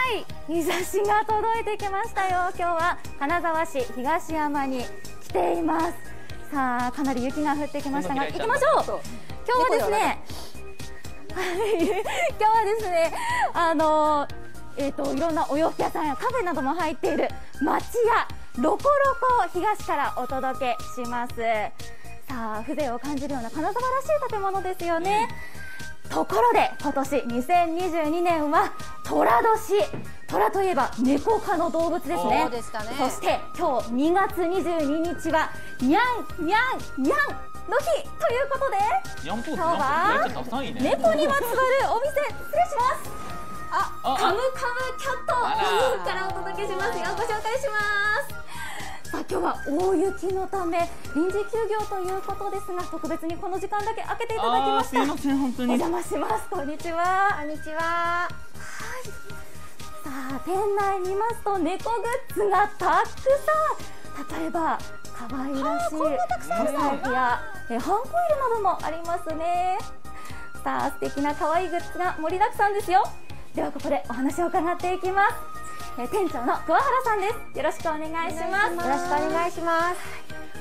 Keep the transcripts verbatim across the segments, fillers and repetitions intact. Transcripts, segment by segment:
い、日差しが届いてきましたよ。今日は金沢市東山に来ています。さあ、かなり雪が降ってきましたが、行きましょう。今日はですね、今日はですね、あのえっといろんなお洋服屋さんやカフェなども入っている町屋ロコロコ東からお届けします。さあ、風情を感じるような金沢らしい建物ですよね。ところで今年にせんにじゅうにねんは寅年。寅といえば猫科の動物ですね。 そうでしたね。 そして今日にがつにじゅうににちはにゃんにゃんにゃんの日ということで、今日は猫にまつわるお店、失礼します。あ、カムカムキャットからお届けしますよ。ご紹介します。さあ、今日は大雪のため臨時休業ということですが、特別にこの時間だけ開けていただきました。 すいません、本当にお邪魔します。こんにちは。 こんにちは。 はい。さあ、店内見ますと猫グッズがたくさん。例えば可愛らしいお財布やえハンコイルなどもありますね。さあ、素敵な可愛いグッズが盛りだくさんですよ。ではここでお話を伺っていきます。え店長の桑原さんです。よろしくお願いします。 よろしくお願いします。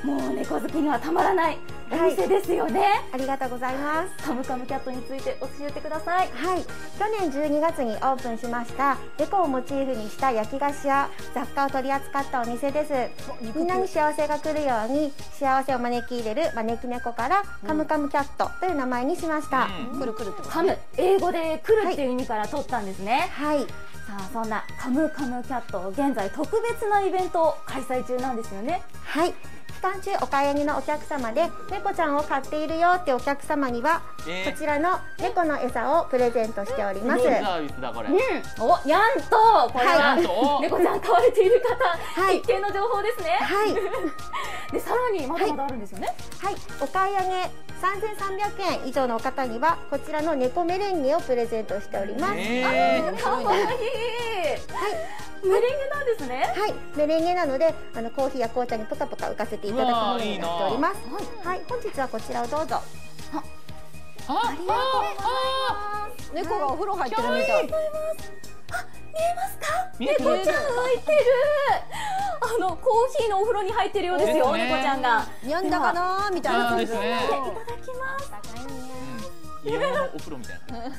もう猫好きにはたまらないお店ですよね。はい、 ありがとうございます。 カムカムキャットについて教えてください。 はい、去年じゅうにがつにオープンしました猫をモチーフにした焼き菓子や雑貨を取り扱ったお店です。みんなに幸せが来るように幸せを招き入れる招き猫から、うん、カムカムキャットという名前にしました。 うん、くるくるってこと、カム、英語で来るっていう意味から取ったんですね。はい。さあ、そんなカムカムキャット、現在特別なイベントを開催中なんですよね。はい。期間中お買い上げのお客様で猫ちゃんを飼っているよってお客様には、えー、こちらの猫の餌をプレゼントしております。 サービスだこれ。 うん、お、にゃんとこれは、はい、猫ちゃん飼われている方、はい、必見の情報ですね。はい。で、さらにまだまだあるんですよね。はい、はい、お買い上げさんぜんさんびゃくえん以上のお方にはこちらの猫メレンゲをプレゼントしております。えー、あ、かわいい。はい。メレンゲなんですね。はい、メレンゲなので、あのコーヒーや紅茶にポカポカ浮かせていただくものになっております。はい、はい、本日はこちらをどうぞ。あ、ありがとうございます。猫がお風呂入ってるみたい。あ、見えますか？猫ちゃん浮いてる。あのコーヒーのお風呂に入ってるようですよ。猫ちゃんが。にゃんだかなみたいな感じで。いただきます。 家のお風呂みたいな。うん。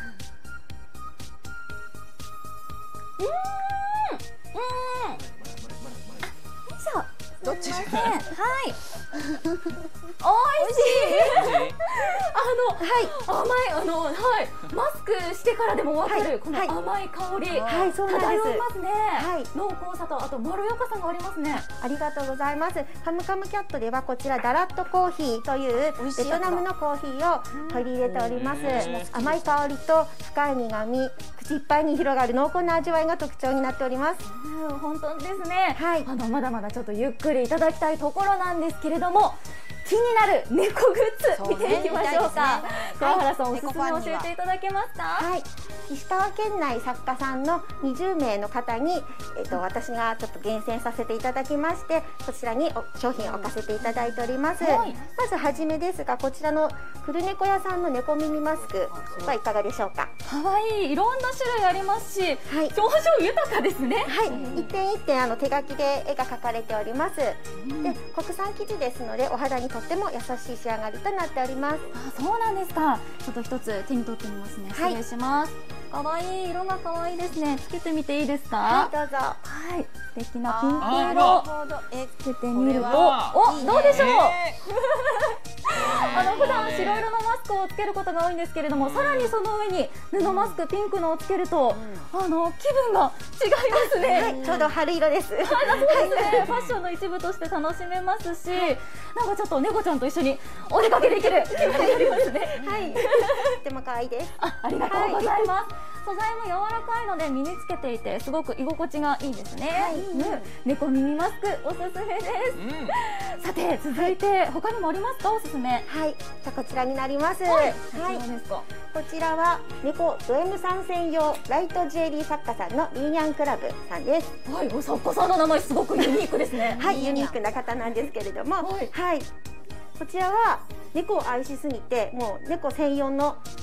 うん。 どっち？はい。おいしい。あの、はい、甘い、あの、はい、マスクしてからでもわかる、この甘い香り。はい、そうなんです。漂いますね。はい、濃厚さと、あとまろやかさがありますね。ありがとうございます。カムカムキャットでは、こちらダラットコーヒーというベトナムのコーヒーを取り入れております。甘い香りと深い苦味、口いっぱいに広がる濃厚な味わいが特徴になっております。うん、本当ですね。はい、あの、まだまだちょっとゆっくりいただきたいところなんですけれども、気になる猫グッズ見ていきましょうか。桑原さん、おすすめ教えていただけますか？はい。石川県内作家さんのにじゅうめいの方に、えっと、私がちょっと厳選させていただきまして、こちらに商品を置かせていただいております。はい、まずはじめですが、こちらの古猫屋さんの猫耳マスクはいかがでしょうか？可愛い、いろんな種類ありますし、はい、表情豊かですね。はい、一点一点あの手書きで絵が描かれております。うん、で、国産生地ですので、お肌にとっても優しい仕上がりとなっております。あ、そうなんですか。ちょっと一つ手に取ってみますね。失礼します。可愛い、色が可愛いですね。つけてみていいですか？はい、どうぞ。はい、素敵なピンク色。つけてみると、お、どうでしょう。あの普段白色のマスクをつけることが多いんですけれども、さらにその上に布マスクピンクのをつけると、あの気分が違いますね。はい、ちょうど春色です。はい、そうですね。ファッションの一部として楽しめますし、なんかちょっと猫ちゃんと一緒にお出かけできる気分になりますね。はい。とても可愛いです。あ、ありがとうございます。素材も柔らかいので身につけていてすごく居心地がいいですね。はい、うん、猫耳マスクおすすめです。うん、さて続いて他にもありますか、おすすめ？はい、じゃこちらになります。はい、こちらは猫ド M さん専用ライトジュエリー作家さんのリーニャンクラブさんです。はい、作家さんの名前すごくユニークですね。はい、ユニークな方なんですけれども、はい、はい、こちらは猫を愛しすぎてもう猫専用の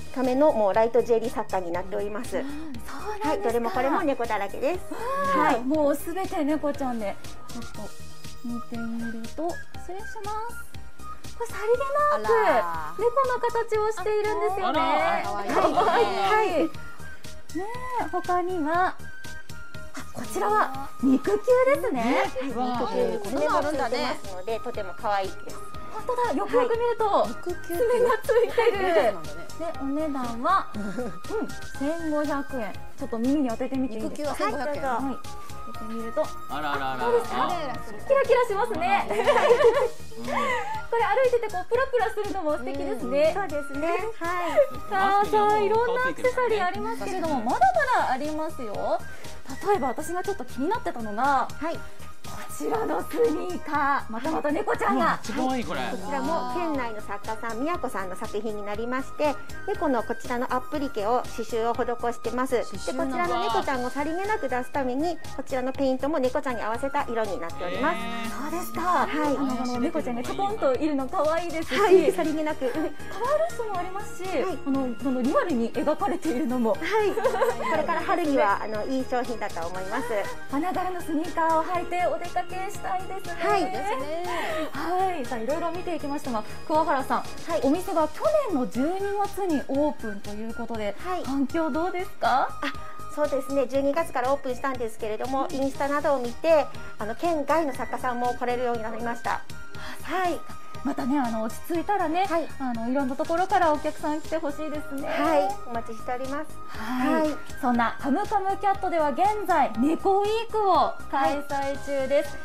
ためのもうライトジュエリー作家になっております。はい、どれもこれも猫だらけです。 はい、もうすべて猫ちゃんで、ちょっと見てみると、失礼します。これさりげなく猫の形をしているんですよね。可愛い。はい。ねえ、他にはこちらは肉球ですね。 肉球、爪もついてますのでとても可愛いです。 本当だ、よくよく見ると爪がついてる。で、お値段は千五百円。ちょっと耳に当ててみていいですか。 肉球は千五百円。はい。 見てみると、 あらららら。 キラキラしますね。これ歩いててこうプラプラするのも素敵ですね。 そうですね。はい。 さあさあ、いろんなアクセサリーありますけれども、まだまだありますよ。例えば私がちょっと気になってたのが、はい、こちらのスニーカー、またまた猫ちゃんが、 すごいこれ。 こちらも県内の作家さん、みやこさんの作品になりまして、猫のこちらのアップリケを刺繍を施してます。で、こちらの猫ちゃんをさりげなく出すために、こちらのペイントも猫ちゃんに合わせた色になっております。 そうですか。はい。あの猫ちゃんがちょこんといるの可愛いですし、 はい、さりげなく。 カラールースもありますし、あのそのリアルに描かれているのも、はい。 これから春にはあのいい商品だと思います。 花柄のスニーカーを履いてお出かけしたいですね。はいですね。はい。さあいろいろ見ていきましたが、桑原さん、はい、お店が去年のじゅうにがつにオープンということで、はい、反響どうですか？ あ、そうですね。じゅうにがつからオープンしたんですけれども、インスタなどを見て、あの県外の作家さんも来れるようになりました。はい。 またね、あの落ち着いたらね、はい、あのいろんなところからお客さん来てほしいですね。 はい、お待ちしております。 はい、はい、そんなカムカムキャットでは現在猫ウィークを開催中です。はい、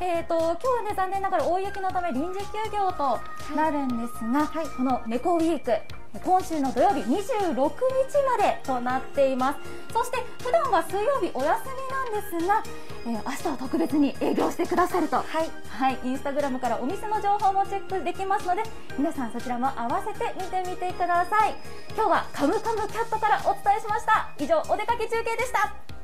えーと今日はね残念ながら大雪のため臨時休業となるんですが、はい、この猫ウィーク今週の土曜日にじゅうろくにちまでとなっています。そして普段は水曜日お休みなんですが、えー、明日は特別に営業してくださると、はい、はい、インスタグラムからお店の情報もチェックできますので、皆さんそちらも合わせて見てみてください。今日はカムカムキャットからお伝えしました。以上、お出かけ中継でした。